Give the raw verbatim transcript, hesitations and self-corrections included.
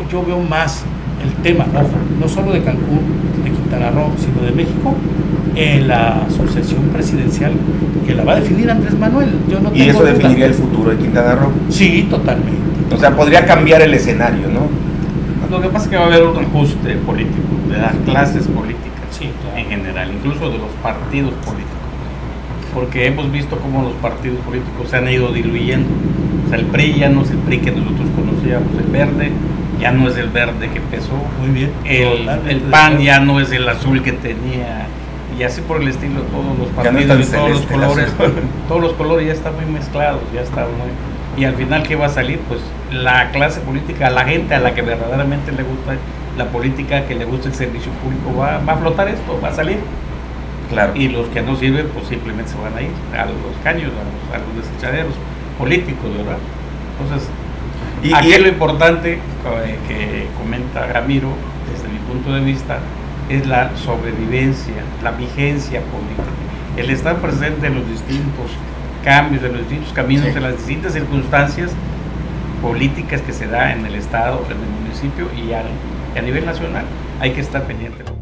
yo veo más el tema, ojo, no solo de Cancún, de Quintana Roo, sino de México, en la sucesión presidencial que la va a definir Andrés Manuel. Yo no ¿Y eso duda. definiría el futuro de Quintana Roo? Sí, totalmente. O sea, podría cambiar el escenario, ¿no? Lo que pasa es que va a haber un ajuste político, de las clases políticas, sí, claro, en general, incluso de los partidos políticos. Porque hemos visto cómo los partidos políticos se han ido diluyendo. O sea, el P R I ya no es el P R I que nosotros conocíamos, el verde ya no es el verde que empezó. Muy bien. El, el P A N ya no es el azul que tenía, y así por el estilo, todos los partidos, no y todos los colores, azul. todos los colores ya están muy mezclados, ya está muy... Y al final, ¿qué va a salir? Pues la clase política, la gente a la que verdaderamente le gusta la política, que le gusta el servicio público, va, va a flotar esto, va a salir. Claro. Y los que no sirven, pues simplemente se van a ir a los caños, a los, a los desechaderos políticos, ¿verdad? Entonces, y, aquí y... lo importante eh, que comenta Ramiro, desde mi punto de vista, es la sobrevivencia, la vigencia política, el estar presente en los distintos cambios, en los distintos caminos, sí, en las distintas circunstancias políticas que se da en el estado, en el municipio y a, y a nivel nacional. Hay que estar pendiente.